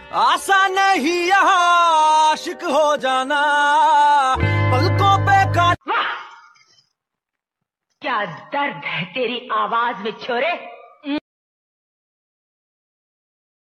आसान नहीं यहाँ आशिक हो जाना, पलकों पे काट। क्या दर्द है तेरी आवाज में छोरे।